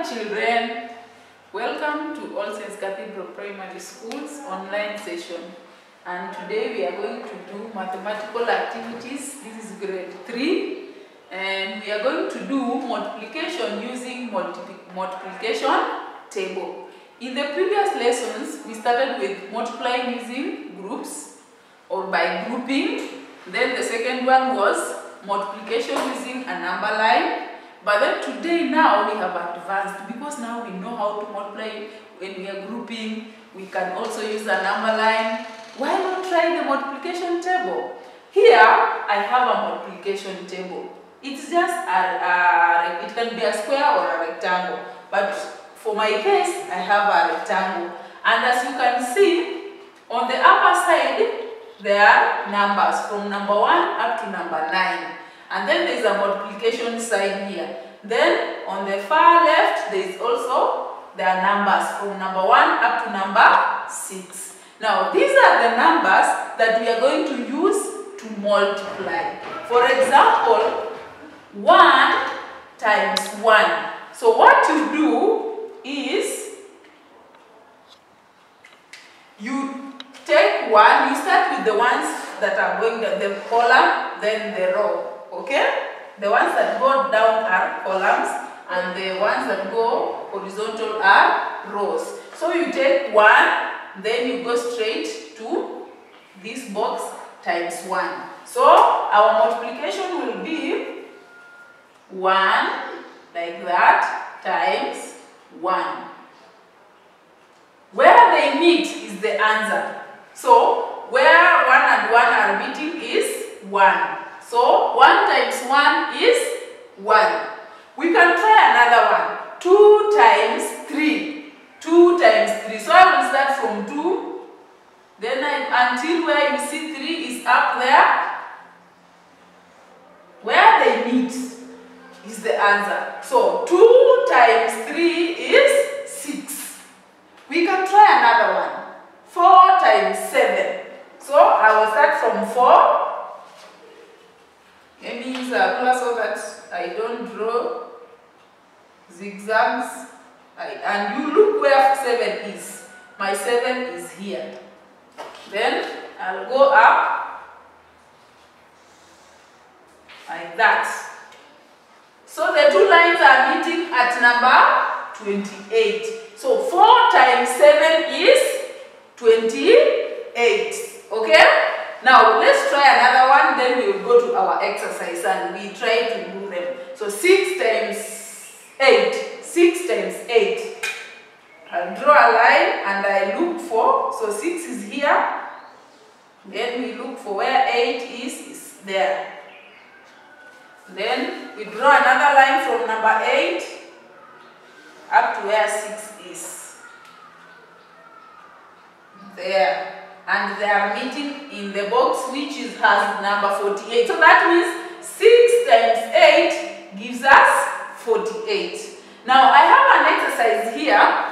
children, welcome to All Saints Cathedral Primary School's online session, and today we are going to do mathematical activities. This is grade 3 and we are going to do multiplication using multiplication table. In the previous lessons we started with multiplying using groups or by grouping. Then the second one was multiplication using a number line. But then today now we have advanced, because now we know how to multiply when we are grouping. We can also use a number line. Why not try the multiplication table? Here I have a multiplication table. It's just it can be a square or a rectangle. But for my case, I have a rectangle. And as you can see, on the upper side, there are numbers from number 1 up to number 9. And then there is a multiplication sign here. Then on the far left, there is also there are numbers from number 1 up to number 6. Now these are the numbers that we are going to use to multiply. For example, 1 times 1. So what you do is you take 1, you start with the ones that are going to the column, then the row. Okay? The ones that go down are columns and the ones that go horizontal are rows. So you take 1, then you go straight to this box times 1. So our multiplication will be 1 like that times 1. Where they meet is the answer. So where 1 and 1 are meeting is 1. So 1 times 1 is 1. We can try another one. 2 times 3. 2 times 3. So I will start from 2. Then until where you see 3 is up there. Where they meet is the answer. So 2 times 3 is 6. We can try another one. 4 times 7. So I will start from 4. Let me use a ruler so that I don't draw zigzags. And you look where 7 is. My 7 is here. Then I'll go up like that. So the two lines are meeting at number 28. So 4 times 7 is 28. Okay? Now let's try another one, then we will go to our exercise and we try to do them. So 6 times 8. 6 times 8. I'll draw a line and I look for, so 6 is here. Then we look for where 8 is there. Then we draw another line from number 8 up to where 6 is. There. And they are meeting in the box which has number 48. So that means 6 times 8 gives us 48. Now I have an exercise here.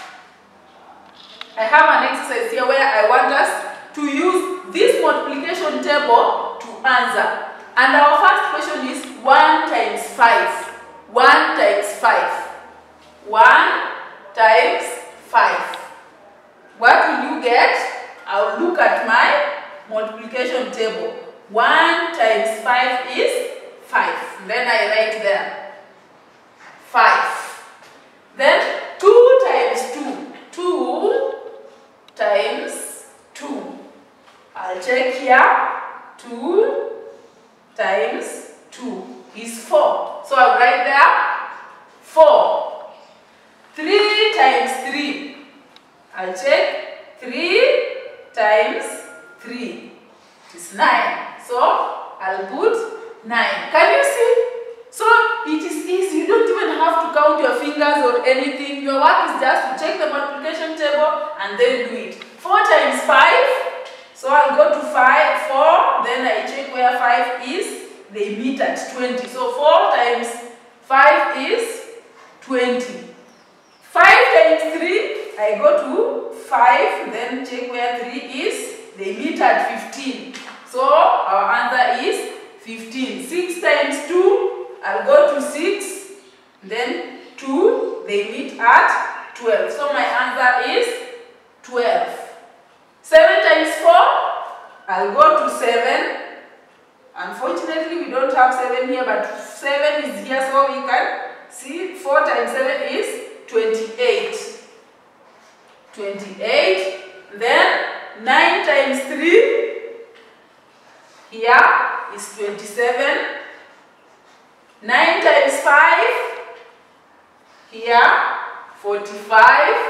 Where I want us to use this multiplication table to answer. And our first question is 1 times 5. 1 times 5. 1 times 5. What will you get? I'll look at my multiplication table. 1 times 5 is 5. Then I write there 5. Then 2 times 2. 2 times 2. I'll check here. 2 times 2 is 4. So I'll write there 4. 3 times 3. I'll check 3 times 3 is 9. So I'll put 9. Can you see? So it is easy. You don't even have to count your fingers or anything. Your work is just to check the multiplication table and then do it. 4 times 5. So I'll go to 4. Then I check where 5 is. They meet at 20. So 4 times 5 is 20. 5 times 3. I go to 5, then check where 3 is. They meet at 15. So our answer is 15. 6 times 2, I'll go to 6, then 2 they meet at 12. So my answer is 12. 7 times 4, I'll go to 7. Unfortunately, we don't have 7 here, but 7 is here, so we can see 4 times 7 is 28. 28. Then 9 times 3 here is 27. 9 times 5 here 45.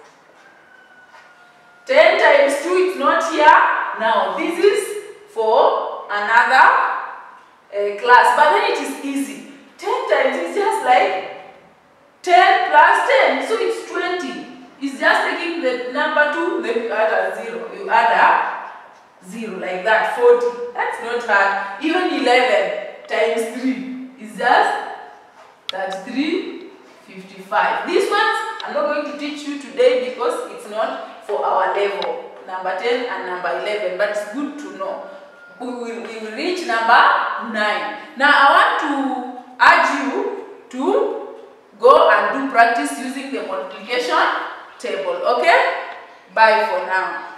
10 times 2 is not here. Now this is for another class, but then it is easy. 10 times is just like 10 plus 10, so it's 20. It's just taking the number 2, then you add a 0. You add a 0 like that, 40. That's not hard. Even 11 times 3 is just 33, 55. These ones I'm not going to teach you today because it's not for our level, number 10 and number 11, but it's good to know. We will reach number 9. Now I want to urge you to go and do practice using the multiplication table. Okay? Bye for now.